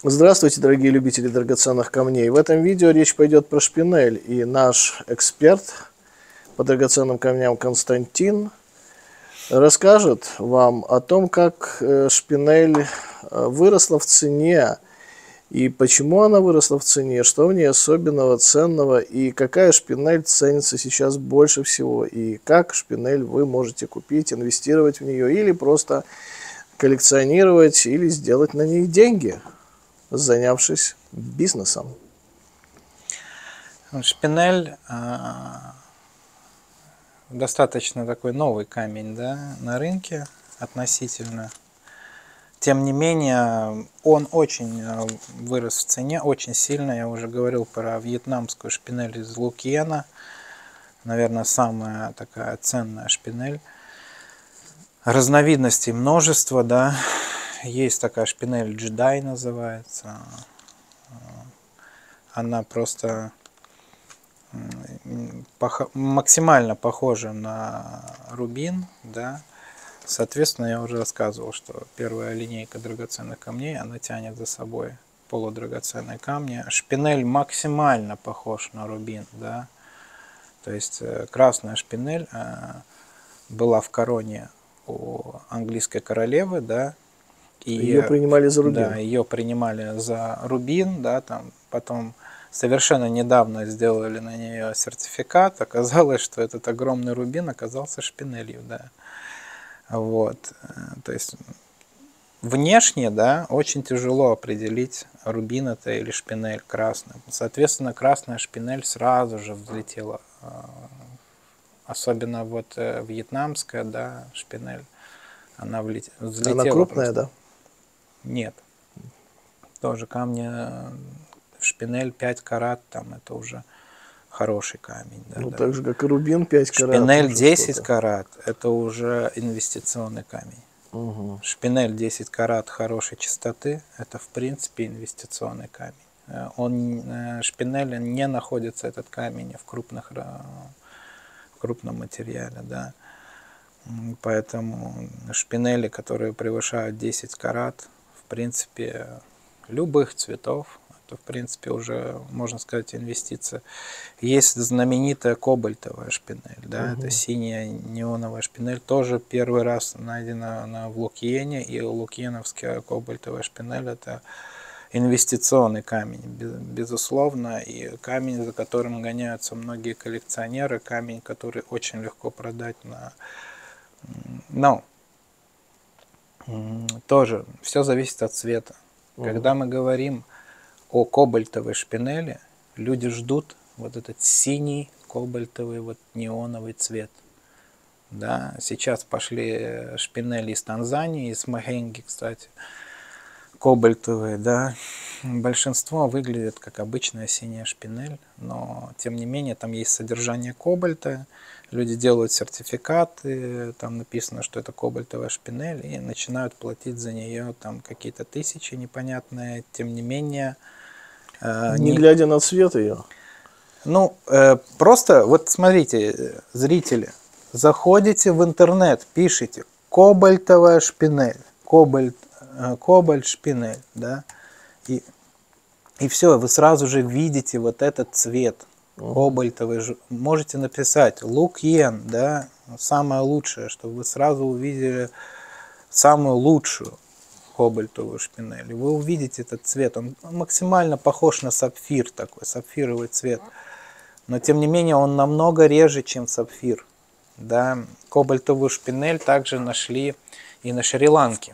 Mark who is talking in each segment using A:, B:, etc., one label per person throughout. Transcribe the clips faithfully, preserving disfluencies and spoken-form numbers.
A: Здравствуйте, дорогие любители драгоценных камней. В этом видео речь пойдет про шпинель, и наш эксперт по драгоценным камням Константин расскажет вам о том, как шпинель выросла в цене, и почему она выросла в цене, что в ней особенного, ценного, и какая шпинель ценится сейчас больше всего, и как шпинель вы можете купить, инвестировать в нее, или просто коллекционировать, или сделать на ней деньги, занявшись бизнесом.
B: Шпинель э, достаточно такой новый камень, да, на рынке относительно. Тем не менее, он очень вырос в цене, очень сильно. Я уже говорил про вьетнамскую шпинель из Лукьена. Наверное, самая такая ценная шпинель. Разновидностей множество, да. Есть такая шпинель джедай называется. Она просто максимально похожа на рубин, да. Соответственно, я уже рассказывал, что первая линейка драгоценных камней, она тянет за собой полудрагоценные камни. Шпинель максимально похож на рубин, да. То есть красная шпинель была в короне у английской королевы, да.
A: И ее принимали за рубин.
B: Да, ее принимали за рубин, да, там потом совершенно недавно сделали на нее сертификат, оказалось, что этот огромный рубин оказался шпинелью, да. Вот, то есть внешне, да, очень тяжело определить, рубин это или шпинель красный. Соответственно, красная шпинель сразу же взлетела, особенно вот вьетнамская, да, шпинель, она взлетела.
A: Она крупная,
B: просто.
A: Да?
B: Нет, тоже камни, шпинель пять карат, там это уже хороший камень. Да,
A: ну,
B: да.
A: так же, как и рубин пять карат.
B: Шпинель десять карат, это уже инвестиционный камень.
A: Угу.
B: Шпинель десять карат хорошей чистоты, это в принципе инвестиционный камень. Он, шпинель не находится, этот камень, в, крупных, в крупном материале. Да. Поэтому шпинели, которые превышают десять карат, в принципе, любых цветов, это в принципе уже, можно сказать, инвестиция. Есть знаменитая кобальтовая шпинель, да, угу. Это синяя неоновая шпинель, тоже первый раз найдена она в Лукьене, и лукьеновская кобальтовая шпинель это инвестиционный камень, безусловно, и камень, за которым гоняются многие коллекционеры, камень, который очень легко продать на... Но тоже все зависит от цвета. Угу. Когда мы говорим о кобальтовой шпинели, люди ждут вот этот синий кобальтовый вот неоновый цвет. Да, сейчас пошли шпинели из Танзании, из Махенги, кстати, кобальтовые, да. Большинство выглядит как обычная синяя шпинель, но тем не менее там есть содержание кобальта. Люди делают сертификаты, там написано, что это кобальтовая шпинель, и начинают платить за нее там какие-то тысячи непонятные. Тем не менее...
A: Э, не, не глядя на цвет ее?
B: Ну, э, просто, вот смотрите, зрители, заходите в интернет, пишите кобальтовая шпинель, кобальт, э, кобальт шпинель, да, и, и все, вы сразу же видите вот этот цвет. Кобальтовый, можете написать Лукьен, да, самое лучшее, чтобы вы сразу увидели самую лучшую кобальтовую шпинель. Вы увидите этот цвет, он максимально похож на сапфир, такой сапфировый цвет, но тем не менее он намного реже, чем сапфир. Да. Кобальтовую шпинель также нашли и на Шри-Ланке,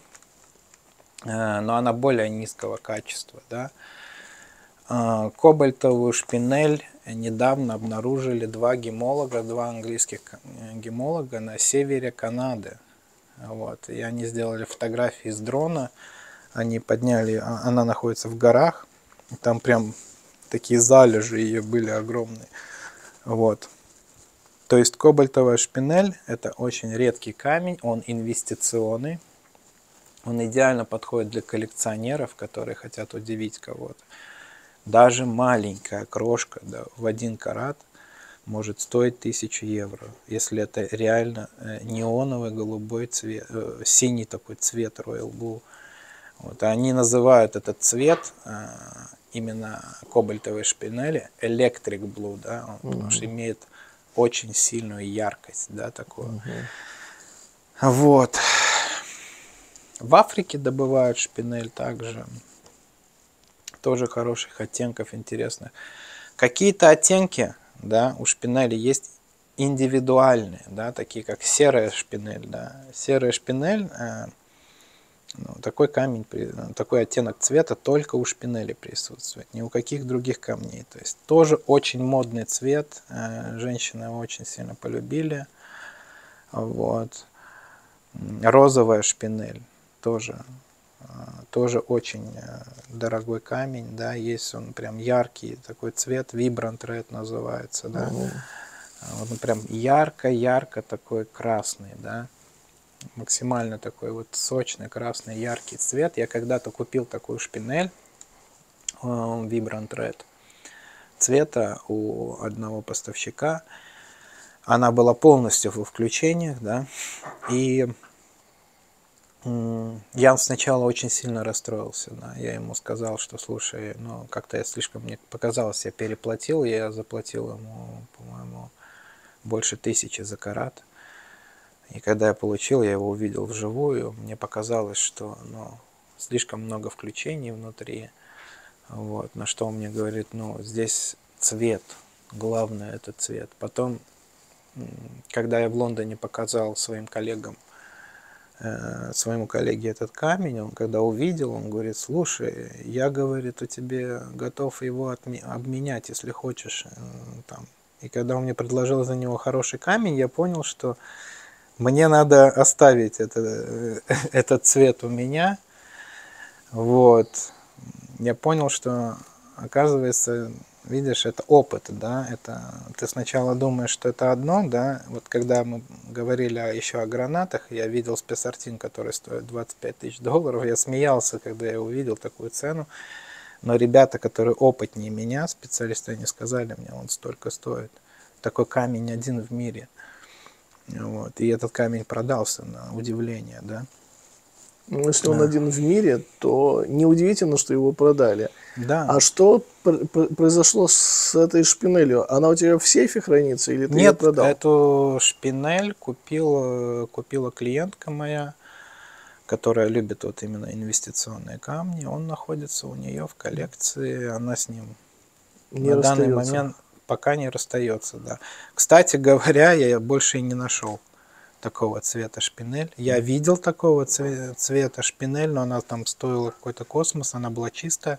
B: но она более низкого качества, да. Кобальтовую шпинель недавно обнаружили два гемолога, два английских гемолога на севере Канады. Вот. И они сделали фотографии с дрона, они подняли, она находится в горах, там прям такие залежи ее были огромные. Вот. То есть кобальтовая шпинель это очень редкий камень, он инвестиционный, он идеально подходит для коллекционеров, которые хотят удивить кого-то. Даже маленькая крошка, да, в один карат может стоить тысячу евро, если это реально неоновый голубой цвет, э, синий такой цвет Royal Blue. Вот, они называют этот цвет э, именно кобальтовой шпинели Electric Blue, да, он,
A: Мгм.
B: потому что имеет очень сильную яркость, да, такую.
A: Мгм.
B: Вот. В Африке добывают шпинель также. Тоже хороших оттенков, интересных. Какие-то оттенки, да, у шпинели есть индивидуальные, да, такие как серая шпинель, да. Серая шпинель, э, ну, такой камень, при- такой оттенок цвета только у шпинели присутствует, ни у каких других камней. То есть тоже очень модный цвет, э, женщины его очень сильно полюбили. Вот. М, Розовая шпинель тоже, э, тоже очень э, дорогой камень, да, есть он прям яркий такой цвет, Vibrant Red называется, да.
A: Мгм.
B: Вот он прям ярко-ярко такой красный, да, максимально такой вот сочный красный яркий цвет. Я когда-то купил такую шпинель э, Vibrant Red цвета у одного поставщика. Она была полностью во включениях, да, и м, я сначала очень сильно расстроился, да. Я ему сказал, что слушай, ну как-то я слишком, мне показалось, я переплатил, я заплатил ему, по-моему, больше тысячи за карат. И когда я получил, я его увидел вживую, мне показалось, что ну, слишком много включений внутри. Вот, на что он мне говорит, ну, здесь цвет, главное это цвет. Потом, когда я в Лондоне показал своим коллегам, э, своему коллеге этот камень, он когда увидел, он говорит, слушай, я, говорит, у тебя готов его отме- обменять, если хочешь. э, Там. И когда он мне предложил за него хороший камень, я понял, что мне надо оставить это, этот цвет у меня. Вот. Я понял, что, оказывается, видишь, это опыт, да, это ты сначала думаешь, что это одно, да, вот когда мы говорили еще о гранатах, я видел спецартин, который стоит двадцать пять тысяч долларов, я смеялся, когда я увидел такую цену, но ребята, которые опытнее меня, специалисты, они сказали мне, он столько стоит, такой камень один в мире. Вот. И этот камень продался на удивление, да.
A: Ну, если он
B: А,
A: один в мире, то неудивительно, что его продали.
B: да.
A: А что пр- пр- произошло с этой шпинелью? Она у тебя в сейфе хранится или ты ее
B: Нет,
A: продал?
B: эту шпинель купила, купила клиентка моя, которая любит вот именно инвестиционные камни. Он находится у нее в коллекции, она с ним
A: Не
B: на данный
A: расстается.
B: момент пока не расстается, да. Кстати говоря, я больше и не нашел такого цвета шпинель. Я видел такого цве- цвета шпинель, но она там стоила какой-то космос, она была чистая.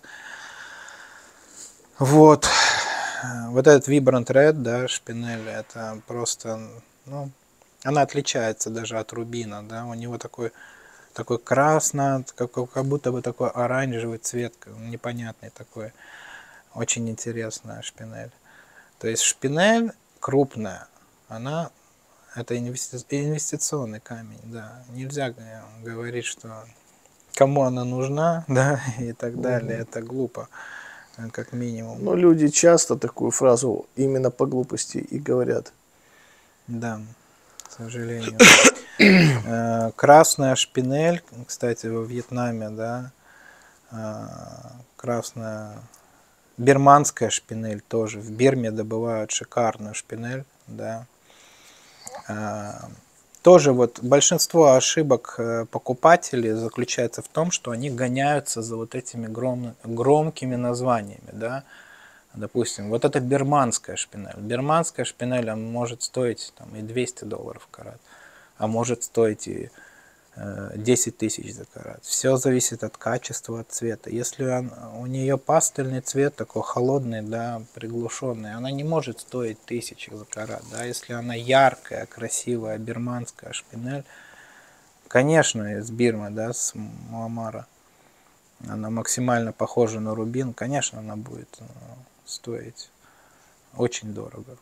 B: Вот. Вот этот Vibrant Red, да, шпинель, это просто, ну, она отличается даже от рубина, да, у него такой, такой красно, как, как будто бы такой оранжевый цвет, непонятный такой, очень интересная шпинель. То есть шпинель крупная, она, это инвести- инвестиционный камень, да, нельзя говорить, что кому она нужна, да, и так далее,
A: Мгм.
B: это глупо, как минимум.
A: Но люди часто такую фразу именно по глупости и говорят.
B: Да, к сожалению. Э, Красная шпинель, кстати, во Вьетнаме, да, э, красная бирманская шпинель тоже. В Бирме добывают шикарную шпинель, да. Э, Тоже вот большинство ошибок э, покупателей заключается в том, что они гоняются за вот этими гром- громкими названиями, да. Допустим, вот это бирманская шпинель. Бирманская шпинель она может стоить там, и двести долларов карат, а может стоить и э, десять тысяч за карат. Все зависит от качества, от цвета. Если он, у нее пастельный цвет, такой холодный, да, приглушенный, она не может стоить тысячи за карат. Да. Если она яркая, красивая, бирманская шпинель, конечно, из Бирмы, да, с Муамара, она максимально похожа на рубин, конечно, она будет э, стоить очень дорого.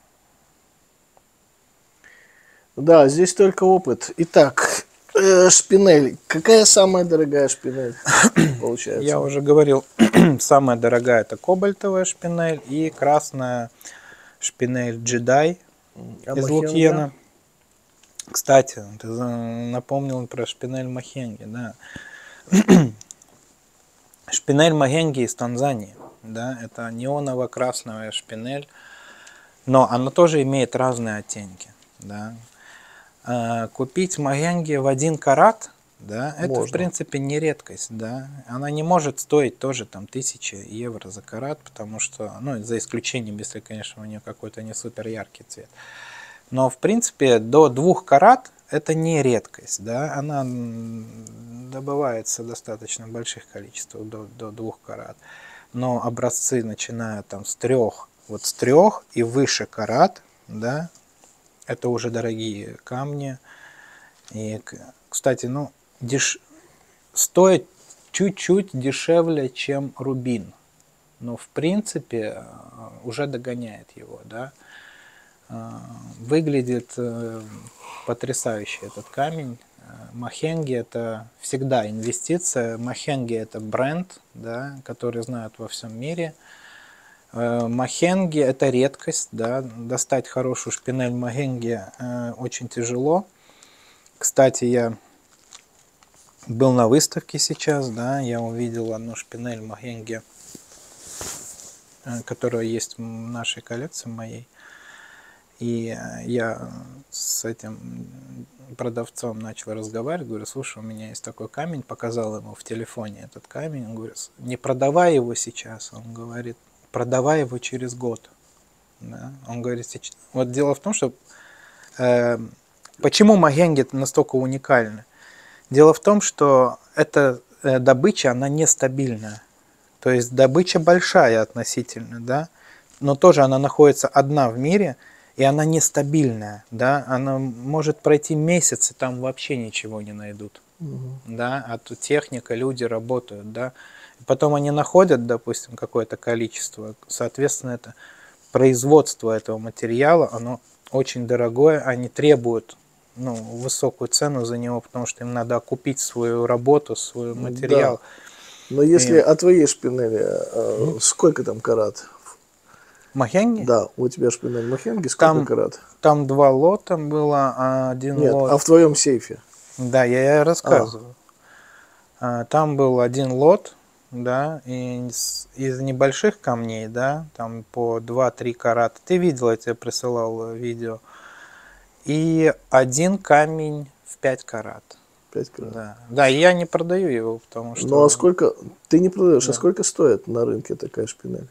A: Да, здесь только опыт. Итак, э, шпинель. Какая самая дорогая шпинель
B: Я
A: получается?
B: уже говорил, самая дорогая это кобальтовая шпинель и красная шпинель джедай
A: А
B: из
A: махенга?
B: Лукьена. Кстати, ты напомнил про шпинель Махенги, да. шпинель Махенги из Танзании. Да, это неоново-красная шпинель, но она тоже имеет разные оттенки. Да. А, купить Махенги в один карат, да, это
A: Можно.
B: в принципе не редкость. Да. Она не может стоить тоже там тысячи евро за карат, потому что, ну, за исключением, если, конечно, у нее какой-то не супер яркий цвет. Но в принципе до двух карат это не редкость, да, она добывается в достаточно больших количествах, до, до двух карат. Но образцы начиная там с трех, вот с трех и выше карат, да, это уже дорогие камни. И, кстати, ну, деш... стоит чуть-чуть дешевле, чем рубин, но в принципе уже догоняет его, да. Выглядит потрясающе этот камень. Махенги это всегда инвестиция. Махенги это бренд, да, который знают во всем мире. Махенги это редкость, да. Достать хорошую шпинель Махенги очень тяжело. Кстати, я был на выставке сейчас, да, я увидел одну шпинель Махенги, которая есть в нашей коллекции моей. И я с этим продавцом начал разговаривать, говорю, слушай, у меня есть такой камень, показал ему в телефоне этот камень, он говорит, не продавай его сейчас, он говорит, продавай его через год. Да? Он говорит, вот дело в том, что э, почему Махенги настолько уникальны? Дело в том, что эта э, добыча, она нестабильная, то есть добыча большая относительно, да, но тоже она находится одна в мире. И она нестабильная, да, она может пройти месяцы, там вообще ничего не найдут, угу. Да, а тут техника, люди работают, да, и потом они находят, допустим, какое-то количество, соответственно, это производство этого материала, оно очень дорогое, они требуют, ну, высокую цену за него, потому что им надо окупить свою работу, свой материал.
A: Да. Но если и... от твоей шпинели, э, сколько там карат?
B: Махенги?
A: Да, у тебя шпинель Махенги, сколько
B: там,
A: карат?
B: Там два лота было, а один
A: Нет,
B: лот...
A: а в твоем сейфе?
B: Да, я, я рассказываю. А. Там был один лот, да, из, из небольших камней, да, там по два-три карата. Ты видел, я тебе присылал видео. И один камень в пять карат.
A: пять карат.
B: Да. Да, и я не продаю его, потому что...
A: Ну а сколько, ты не продаешь,
B: да.
A: А сколько стоит на рынке такая шпинель?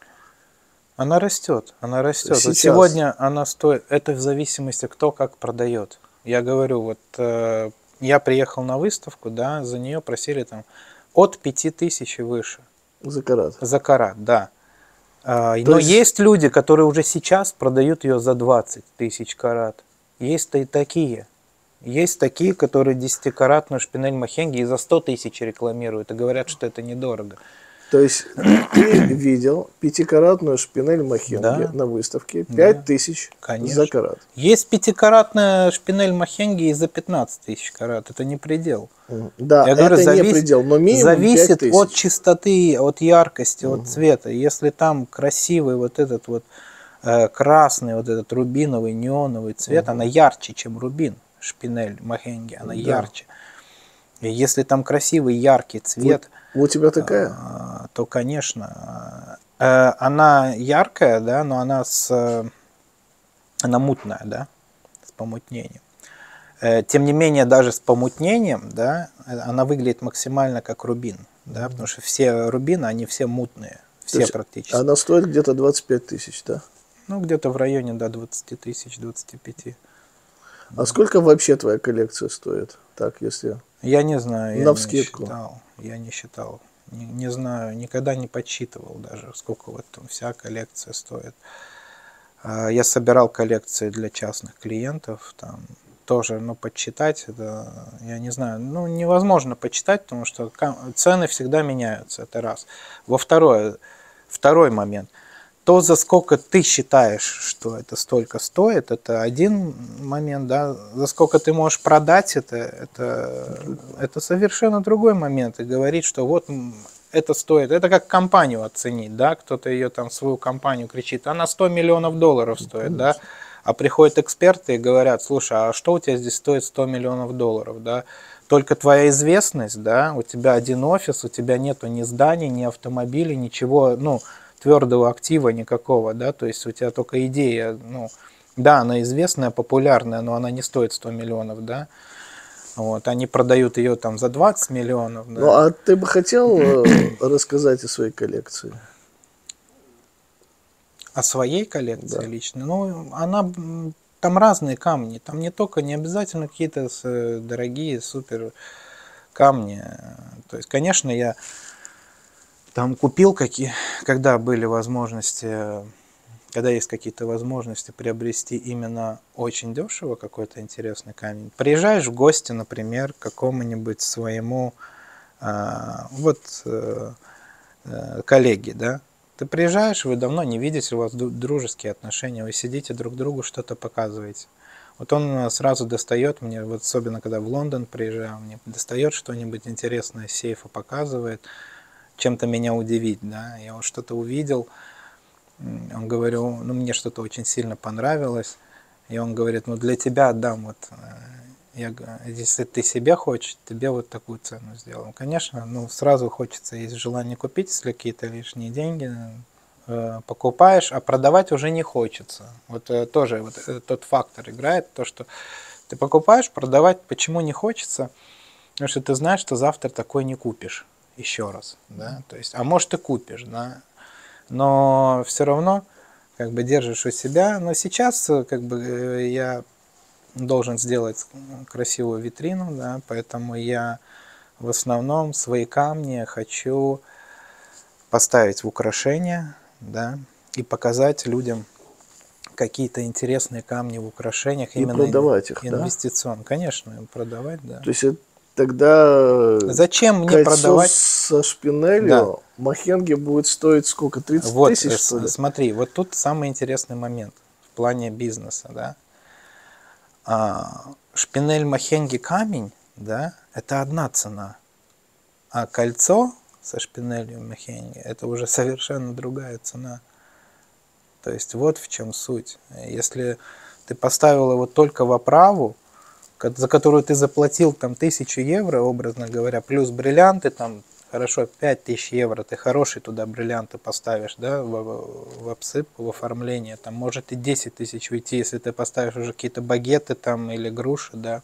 B: Она растет, она растет.
A: Сейчас.
B: Вот сегодня она стоит, это в зависимости, кто как продает. Я говорю, вот э, я приехал на выставку, да, за нее просили там от пяти тысяч и выше.
A: За карат?
B: За карат, да. Э, но есть... есть люди, которые уже сейчас продают ее за двадцать тысяч карат. Есть и такие. Есть такие, которые десятикаратную шпинель Махенги и за сто тысяч рекламируют и говорят, что это недорого.
A: То есть ты видел пятикаратную шпинель Махенги, да, на выставке, пять тысяч, да, за карат.
B: Есть пятикаратная шпинель Махенги и за пятнадцать тысяч карат. Это не предел.
A: Да,
B: я
A: это
B: говорю,
A: не
B: завис...
A: предел, но минимум
B: зависит
A: пять тысяч.
B: От чистоты, от яркости, угу. От цвета. Если там красивый вот этот вот э, красный, вот этот рубиновый, неоновый цвет, угу. Она ярче, чем рубин, шпинель Махенги, она, да, ярче. И если там красивый, яркий цвет...
A: У тебя такая?
B: То, конечно, она яркая, да, но она с, она мутная, да, с помутнением. Тем не менее, даже с помутнением, да, она выглядит максимально как рубин, да, потому что все рубины, они все мутные, все практически.
A: Она стоит где-то двадцать пять тысяч, да?
B: Ну, где-то в районе, да, двадцать тысяч, двадцать пять.
A: А да. Сколько вообще твоя коллекция стоит? Так, если...
B: Я не знаю, я
A: навскидку.
B: не считал, я не считал, не, не знаю, никогда не подсчитывал даже, сколько вот там вся коллекция стоит. Я собирал коллекции для частных клиентов, там тоже, но подсчитать, это, я не знаю, ну невозможно подсчитать, потому что цены всегда меняются, это раз. Во второе, второй момент. То, за сколько ты считаешь, что это столько стоит, это один момент, да, за сколько ты можешь продать это, это, это совершенно другой момент. И говорить, что вот это стоит, это как компанию оценить, да, кто-то ее там, свою компанию кричит, она сто миллионов долларов стоит, да, а приходят эксперты и говорят, слушай, а что у тебя здесь стоит сто миллионов долларов, да, только твоя известность, да, у тебя один офис, у тебя нету ни зданий, ни автомобилей, ничего, ну, твердого актива никакого, да, то есть у тебя только идея, ну, да, она известная, популярная, но она не стоит сто миллионов, да, вот, они продают ее там за двадцать миллионов, да.
A: Ну, а ты бы хотел э, рассказать о своей коллекции?
B: О своей коллекции
A: Да.
B: лично, ну, она, м, там разные камни, там не только, не обязательно какие-то с- дорогие, супер камни, то есть, конечно, я там купил, какие, когда были возможности, когда есть какие-то возможности приобрести именно очень дешево какой-то интересный камень. Приезжаешь в гости, например, к какому-нибудь своему а, вот э, э, коллеге, да, ты приезжаешь, вы давно не видите, у вас ду- дружеские отношения, вы сидите друг другу, что-то показываете. Вот он сразу достает мне, вот особенно когда в Лондон приезжал, мне достает что-нибудь интересное из сейфа, показывает, чем-то меня удивить, да, я вот что-то увидел, он говорю, ну мне что-то очень сильно понравилось, и он говорит, ну для тебя отдам, вот, я, если ты себе хочешь, тебе вот такую цену сделаем. Конечно, ну сразу хочется, есть желание купить, если какие-то лишние деньги, э, покупаешь, а продавать уже не хочется. Вот э, тоже вот этот тот фактор играет, то, что ты покупаешь, продавать почему не хочется, потому что ты знаешь, что завтра такой не купишь еще раз, да, то есть, а может и купишь, да, но все равно как бы держишь у себя. Но сейчас как бы я должен сделать красивую витрину, да, поэтому я в основном свои камни хочу поставить в украшения, да, и показать людям какие-то интересные камни в украшениях,
A: И
B: именно
A: продавать их, да?
B: инвестиционные. Конечно, продавать, да.
A: То есть это тогда
B: Зачем мне
A: кольцо
B: продавать?
A: со
B: Да.
A: шпинелью Махенги будет стоить сколько? тридцать
B: Вот,
A: тысяч, что ли?
B: смотри, вот тут самый интересный момент в плане бизнеса, да. А, шпинель махенги камень, да, это одна цена, а кольцо со шпинелью махенги это уже совершенно другая цена. То есть вот в чем суть. Если ты поставил его только в оправу, за которую ты заплатил там тысячу евро, образно говоря, плюс бриллианты, там хорошо пять тысяч евро, ты хороший туда бриллианты поставишь, да, в, в обсып, в оформление, там может и десять тысяч уйти, если ты поставишь уже какие-то багеты там или груши, да,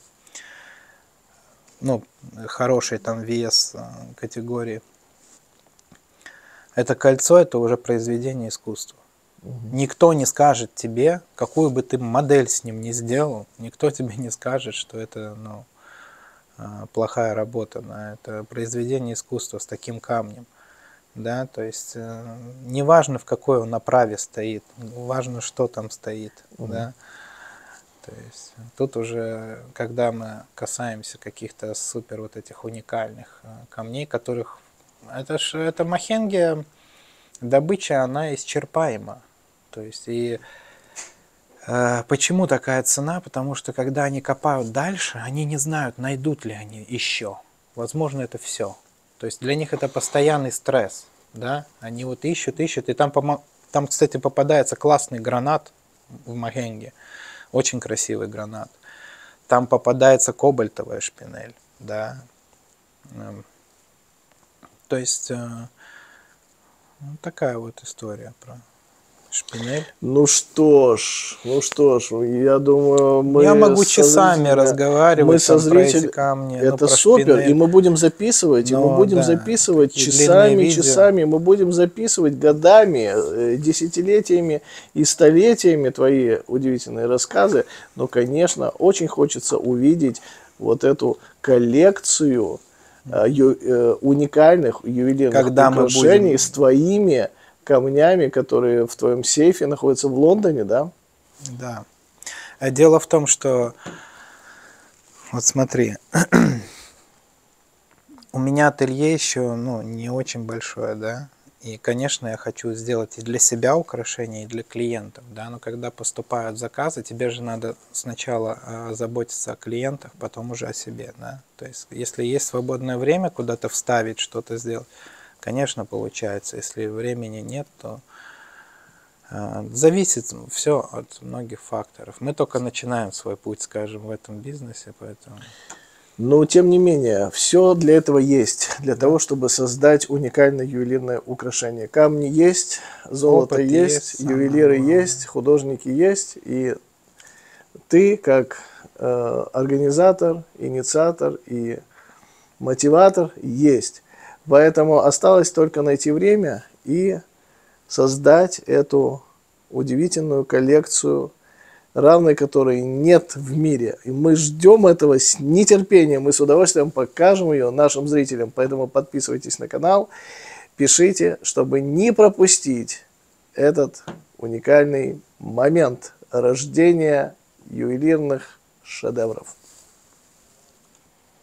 B: ну, хороший там вес категории. Это кольцо, это уже произведение искусства.
A: Мгм.
B: Никто не скажет тебе, какую бы ты модель с ним ни сделал, никто тебе не скажет, что это, ну, плохая работа, да, это произведение искусства с таким камнем, да, то есть э, не важно, в какой он оправе стоит, важно, что там стоит,
A: Мгм.
B: да, то есть тут уже, когда мы касаемся каких-то супер вот этих уникальных э, камней, которых, это ж, это махенги, добыча, она исчерпаема, то есть и почему такая цена? Потому что когда они копают дальше, они не знают, найдут ли они еще. Возможно, это все. То есть для них это постоянный стресс. Да? Они вот ищут, ищут. И там, там, кстати, попадается классный гранат в Махенге. Очень красивый гранат. Там попадается кобальтовая шпинель. Да? То есть такая вот история про шпинель.
A: Ну что ж, ну что ж, я думаю, мы
B: Я могу
A: со
B: часами
A: зрителями-
B: разговаривать
A: мы со
B: там про эти
A: зрителями,
B: камни, ну,
A: это
B: про
A: супер, и
B: шпинель.
A: мы будем записывать, и мы
B: Но,
A: будем
B: да,
A: записывать
B: такие длинные
A: часами,
B: видео.
A: часами, мы будем записывать годами, э, десятилетиями и столетиями твои удивительные рассказы, но, конечно, очень хочется увидеть вот эту коллекцию э, ю- э, уникальных ювелирных
B: Когда мы
A: украшений
B: будем-
A: с твоими камнями, которые в твоем сейфе находятся в Лондоне, да?
B: Да. А дело в том, что вот смотри, у меня ателье еще, ну, не очень большое, да, и, конечно, я хочу сделать и для себя украшения, и для клиентов, да, но когда поступают заказы, тебе же надо сначала э, заботиться о клиентах, потом уже о себе, да, то есть если есть свободное время куда-то вставить, что-то сделать, конечно, получается, если времени нет, то э, зависит все от многих факторов. Мы только начинаем свой путь, скажем, в этом бизнесе, поэтому...
A: Но, тем не менее, все для этого есть. Для того, чтобы создать уникальное ювелирное украшение. Камни есть, золото
B: Опыт
A: есть,
B: есть,
A: ювелиры
B: самое главное.
A: есть, художники есть. И ты, как э, организатор, инициатор и мотиватор, есть. Поэтому осталось только найти время и создать эту удивительную коллекцию, равной которой нет в мире. И мы ждем этого с нетерпением. Мы с удовольствием покажем ее нашим зрителям. Поэтому подписывайтесь на канал, пишите, чтобы не пропустить этот уникальный момент рождения ювелирных шедевров.